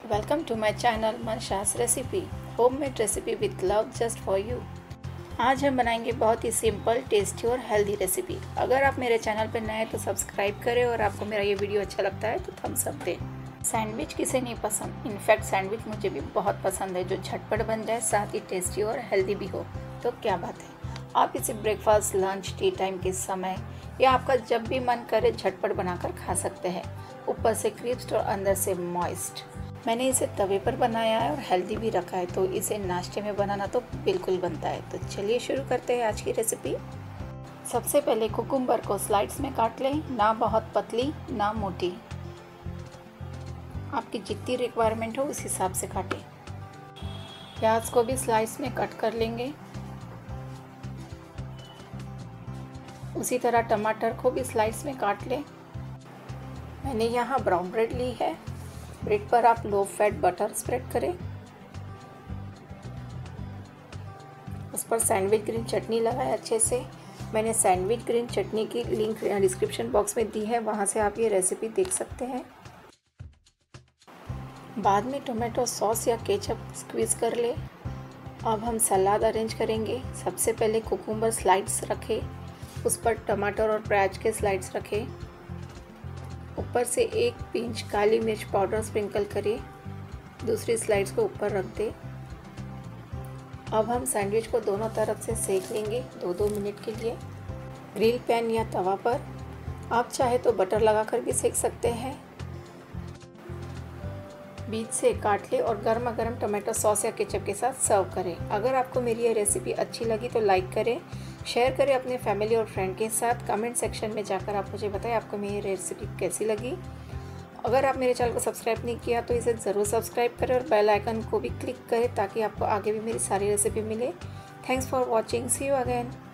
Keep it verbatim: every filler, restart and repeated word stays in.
Welcome to my channel मनशास recipe, homemade recipe with love just for you. आज हम बनाएंगे बहुत ही सिंपल, टेस्टी और हेल्दी रेसिपी। अगर आप मेरे चैनल पर नए हैं तो सब्सक्राइब करें और आपको मेरा ये वीडियो अच्छा लगता है तो थम्स अप दें। सैंडविच किसे नहीं पसंद, इनफैक्ट सैंडविच मुझे भी बहुत पसंद है, जो झटपट बन जाए, साथ ही टेस्टी और हेल्दी भी हो। तो क्या बात है, आप इसे ब्रेकफास्ट, लंच, टी टाइम के समय या आपका जब भी मन करे झटपट बनाकर खा सकते हैं। ऊपर से क्रिस्प और अंदर से मॉइस्ट। मैंने इसे तवे पर बनाया है और हेल्दी भी रखा है, तो इसे नाश्ते में बनाना तो बिल्कुल बनता है। तो चलिए शुरू करते हैं आज की रेसिपी। सबसे पहले कुकुम्बर को स्लाइड्स में काट लें, ना बहुत पतली ना मोटी, आपकी जितनी रिक्वायरमेंट हो उस हिसाब से काटें। प्याज को भी स्लाइड्स में कट कर लेंगे। उसी तरह टमाटर को भी स्लाइड्स में काट लें। मैंने यहाँ ब्राउन ब्रेड ली है। ब्रेड पर आप लो फैट बटर स्प्रेड करें। उस पर सैंडविच ग्रीन चटनी लगाएं अच्छे से। मैंने सैंडविच ग्रीन चटनी की लिंक डिस्क्रिप्शन बॉक्स में दी है, वहाँ से आप ये रेसिपी देख सकते हैं। बाद में टोमेटो सॉस या केचप स्क्वीज़ कर ले। अब हम सलाद अरेंज करेंगे। सबसे पहले कुकुम्बर स्लाइड्स रखें, उस पर टमाटर और प्याज के स्लाइड्स रखें। ऊपर से एक पिंच काली मिर्च पाउडर स्प्रिंकल करें। दूसरी स्लाइड्स को ऊपर रख दें। अब हम सैंडविच को दोनों तरफ से सेक लेंगे दो दो मिनट के लिए। ग्रिल पैन या तवा पर आप चाहे तो बटर लगाकर भी सेक सकते हैं। बीच से काट ले और गर्मा गर्म टमाटो सॉस या केचप के साथ सर्व करें। अगर आपको मेरी ये रेसिपी अच्छी लगी तो लाइक करें, शेयर करें अपने फैमिली और फ्रेंड के साथ। कमेंट सेक्शन में जाकर आप मुझे बताएं आपको मेरी रेसिपी कैसी लगी। अगर आप मेरे चैनल को सब्सक्राइब नहीं किया तो इसे ज़रूर सब्सक्राइब करें और बेल आइकन को भी क्लिक करें ताकि आपको आगे भी मेरी सारी रेसिपी मिले। Thanks for watching, see you again.